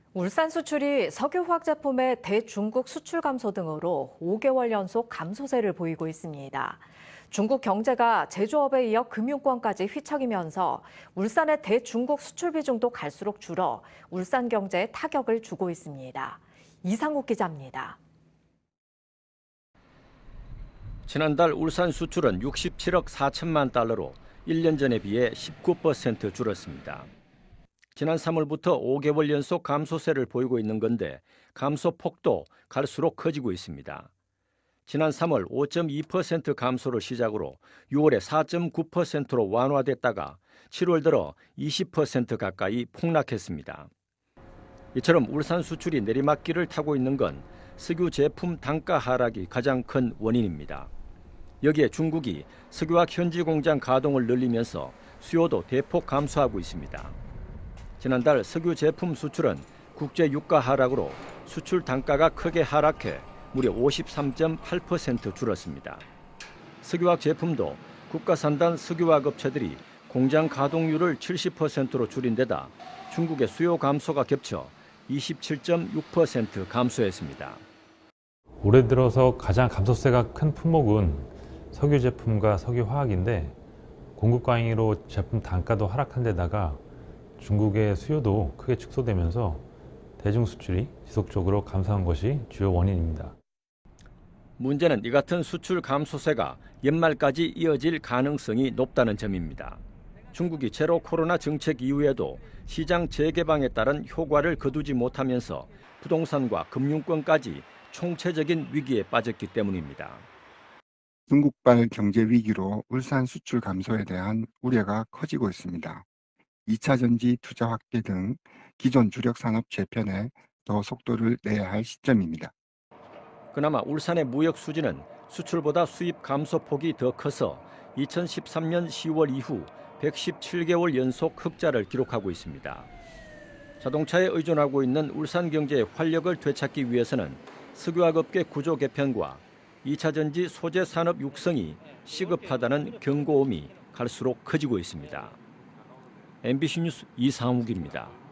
울산 수출이 석유화학 제품의 대중국 수출 감소 등으로 5개월 연속 감소세를 보이고 있습니다. 중국 경제가 제조업에 이어 금융권까지 휘청이면서 울산의 대중국 수출 비중도 갈수록 줄어 울산 경제에 타격을 주고 있습니다. 이상욱 기자입니다. 지난달 울산 수출은 67억 4천만 달러로 1년 전에 비해 19% 줄었습니다. 지난 3월부터 5개월 연속 감소세를 보이고 있는 건데 감소 폭도 갈수록 커지고 있습니다. 지난 3월 5.2% 감소를 시작으로 6월에 4.9%로 완화됐다가 7월 들어 20% 가까이 폭락했습니다. 이처럼 울산 수출이 내리막길을 타고 있는 건 석유 제품 단가 하락이 가장 큰 원인입니다. 여기에 중국이 석유화학 현지 공장 가동을 늘리면서 수요도 대폭 감소하고 있습니다. 지난달 석유 제품 수출은 국제 유가 하락으로 수출 단가가 크게 하락해 무려 53.8% 줄었습니다. 석유화학 제품도 국가산단 석유화학 업체들이 공장 가동률을 70%로 줄인 데다 중국의 수요 감소가 겹쳐 27.6% 감소했습니다. 올해 들어서 가장 감소세가 큰 품목은 석유 제품과 석유화학인데 공급 과잉으로 제품 단가도 하락한 데다가 중국의 수요도 크게 축소되면서 대중 수출이 지속적으로 감소한 것이 주요 원인입니다. 문제는 이 같은 수출 감소세가 연말까지 이어질 가능성이 높다는 점입니다. 중국이 제로 코로나 정책 이후에도 시장 재개방에 따른 효과를 거두지 못하면서 부동산과 금융권까지 총체적인 위기에 빠졌기 때문입니다. 중국발 경제 위기로 울산 수출 감소에 대한 우려가 커지고 있습니다. 2차 전지 투자 확대 등 기존 주력 산업 재편에 더 속도를 내야 할 시점입니다. 그나마 울산의 무역 수지는 수출보다 수입 감소 폭이 더 커서 2013년 10월 이후 117개월 연속 흑자를 기록하고 있습니다. 자동차에 의존하고 있는 울산 경제의 활력을 되찾기 위해서는 석유화학 업계 구조 개편과 2차 전지 소재 산업 육성이 시급하다는 경고음이 갈수록 커지고 있습니다. MBC 뉴스 이상욱입니다.